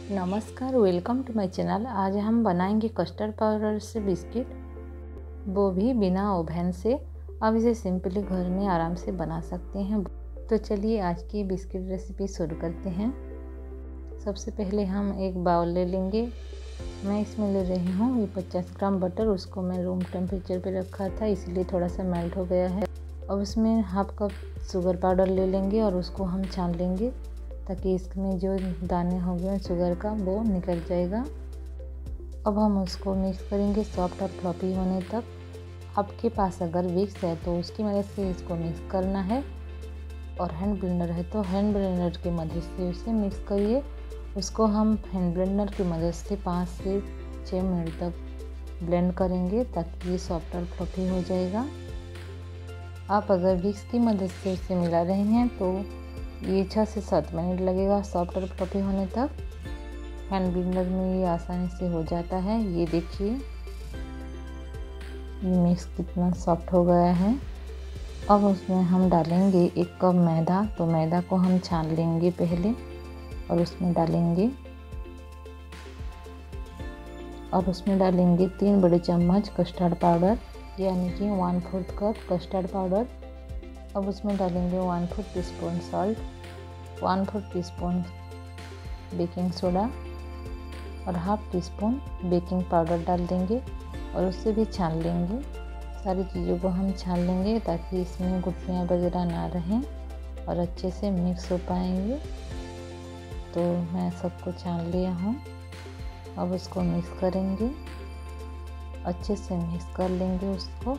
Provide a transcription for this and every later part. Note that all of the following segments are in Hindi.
नमस्कार, वेलकम टू माय चैनल। आज हम बनाएंगे कस्टर्ड पाउडर से बिस्किट, वो भी बिना ओवन से। अब इसे सिंपली घर में आराम से बना सकते हैं। तो चलिए आज की बिस्किट रेसिपी शुरू करते हैं। सबसे पहले हम एक बाउल ले लेंगे। मैं इसमें ले रही हूँ ये 50 ग्राम बटर। उसको मैं रूम टेम्परेचर पे रखा था, इसलिए थोड़ा सा मेल्ट हो गया है। अब उसमें हाफ कप शुगर पाउडर ले लेंगे और उसको हम छान लेंगे, ताकि इसमें जो दाने हो गए शुगर का वो निकल जाएगा। अब हम उसको मिक्स करेंगे सॉफ्ट और फ्लफी होने तक। आपके पास अगर विक्स है तो उसकी मदद से इसको मिक्स करना है, और हैंड ब्लेंडर है तो हैंड ब्लेंडर की मदद से उसे मिक्स करिए। उसको हम हैंड ब्लेंडर की मदद से 5 से 6 मिनट तक ब्लेंड करेंगे, ताकि ये सॉफ्ट और फ्लफी हो जाएगा। आप अगर विक्स की मदद से इसे मिला रहे हैं तो ये 6 से 7 मिनट लगेगा सॉफ्ट और फ्लफी होने तक। हैंड ब्लेंडर में ये आसानी से हो जाता है। ये देखिए ये मिक्स कितना सॉफ्ट हो गया है। अब उसमें हम डालेंगे 1 कप मैदा। तो मैदा को हम छान लेंगे पहले और उसमें डालेंगे 3 बड़े चम्मच कस्टर्ड पाउडर, यानी कि 1/4 कप कस्टर्ड पाउडर। अब उसमें डालेंगे 1/4 teaspoon salt, 1/4 teaspoon baking soda और half teaspoon baking powder डाल देंगे और उससे भी छान लेंगे। सारी चीज़ों को हम छान लेंगे ताकि इसमें गुठलियाँ वगैरह ना रहें और अच्छे से मिक्स हो पाएंगे। तो मैं सबको छान लिया हूँ। अब उसको मिक्स करेंगे, अच्छे से मिक्स कर लेंगे। उसको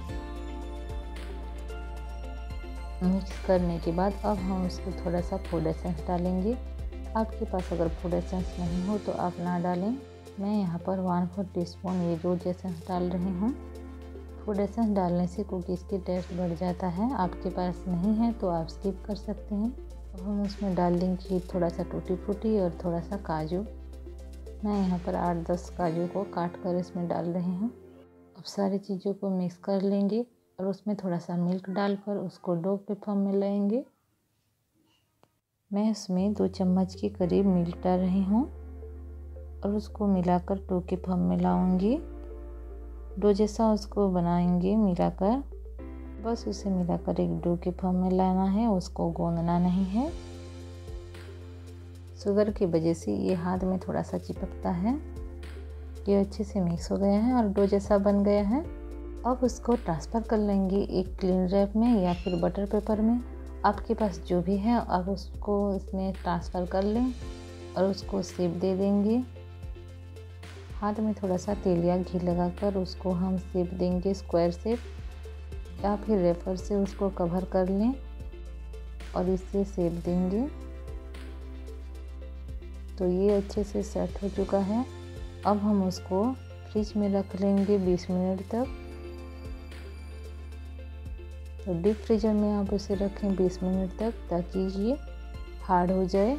मिक्स करने के बाद अब हम उसको थोड़ा सा फूड एसेंस डालेंगे। आपके पास अगर फूड एसेंस नहीं हो तो आप ना डालें। मैं यहाँ पर 1/4 टीस्पून ये रोज एसेंस डाल रही हूँ। फूड एसेंस डालने से कुकीज़ की टेस्ट बढ़ जाता है। आपके पास नहीं है तो आप स्किप कर सकते हैं। अब हम उसमें डाल देंगे थोड़ा सा टूटी फ्रूटी और थोड़ा सा काजू। मैं यहाँ पर 8-10 काजू को काट कर इसमें डाल रही हूँ। अब सारी चीज़ों को मिक्स कर लेंगे और उसमें थोड़ा सा मिल्क डालकर उसको डो के फॉर्म में लाएंगे। मैं इसमें 2 चम्मच के करीब मिल्क डाल रही हूँ और उसको मिलाकर डो के फॉर्म में लाऊंगी। डो जैसा उसको बनाएंगे मिलाकर, बस उसे मिलाकर एक डो के फॉर्म में लाना है, उसको गूंदना नहीं है। शुगर की वजह से ये हाथ में थोड़ा सा चिपकता है। ये अच्छे से मिक्स हो गया है और डो जैसा बन गया है। अब उसको ट्रांसफ़र कर लेंगे एक क्लीन रैप में या फिर बटर पेपर में। आपके पास जो भी है आप उसको इसमें ट्रांसफ़र कर लें और उसको शेप दे देंगे। हाथ में थोड़ा सा तेल या घी लगाकर उसको हम शेप देंगे, स्क्वायर शेप, या फिर रेपर से उसको कवर कर लें और इससे शेप देंगे। तो ये अच्छे से सेट हो चुका है। अब हम उसको फ्रिज में रख लेंगे 20 मिनट तक। तो डीप फ्रीजर में आप इसे रखें 20 मिनट तक, ताकि ये हार्ड हो जाए।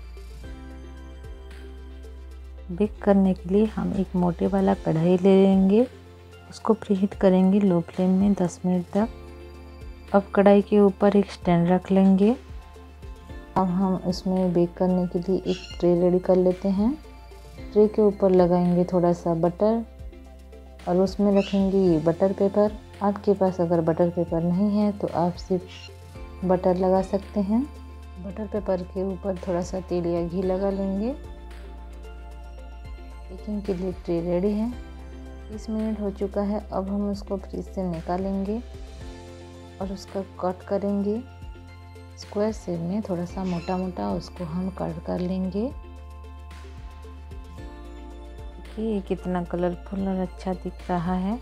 बेक करने के लिए हम एक मोटे वाला कढ़ाई ले लेंगे, उसको प्रीहीट करेंगे लो फ्लेम में 10 मिनट तक। अब कढ़ाई के ऊपर एक स्टैंड रख लेंगे। अब हम इसमें बेक करने के लिए एक ट्रे रेडी कर लेते हैं। ट्रे के ऊपर लगाएंगे थोड़ा सा बटर और उसमें रखेंगे ये बटर पेपर। आपके पास अगर बटर पेपर नहीं है तो आप सिर्फ बटर लगा सकते हैं। बटर पेपर के ऊपर थोड़ा सा तेल या घी लगा लेंगे। बेकिंग के लिए ट्रे रेडी है। 20 मिनट हो चुका है। अब हम उसको फ्रिज से निकालेंगे और उसका कट करेंगे स्क्वायर शेप में, थोड़ा सा मोटा मोटा उसको हम कट कर लेंगे। ये कितना कलरफुल और अच्छा दिख रहा है।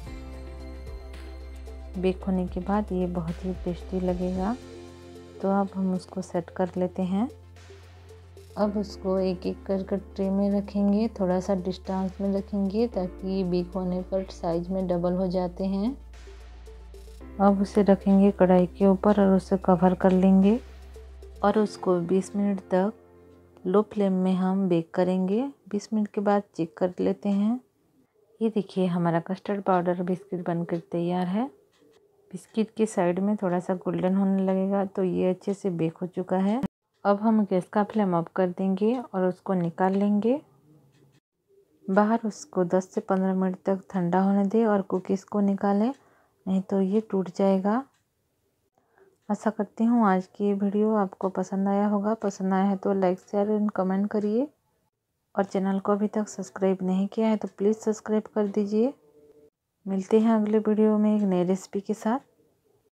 बेक होने के बाद ये बहुत ही टेस्टी लगेगा। तो अब हम उसको सेट कर लेते हैं। अब उसको एक एक कर ट्रे में रखेंगे, थोड़ा सा डिस्टेंस में रखेंगे, ताकि बेक होने पर साइज में डबल हो जाते हैं। अब उसे रखेंगे कढ़ाई के ऊपर और उसे कवर कर लेंगे और उसको 20 मिनट तक लो फ्लेम में हम बेक करेंगे। 20 मिनट के बाद चेक कर लेते हैं। ये देखिए हमारा कस्टर्ड पाउडर बिस्किट बनकर तैयार है। बिस्किट के साइड में थोड़ा सा गोल्डन होने लगेगा तो ये अच्छे से बेक हो चुका है। अब हम गैस का फ्लेम ऑफ कर देंगे और उसको निकाल लेंगे बाहर। उसको 10 से 15 मिनट तक ठंडा होने दें और कुकीज़ को निकालें, नहीं तो ये टूट जाएगा। आशा करती हूँ आज की ये वीडियो आपको पसंद आया होगा। पसंद आया है तो लाइक शेयर एंड कमेंट करिए और चैनल को अभी तक सब्सक्राइब नहीं किया है तो प्लीज़ सब्सक्राइब कर दीजिए। मिलते हैं अगले वीडियो में एक नई रेसिपी के साथ।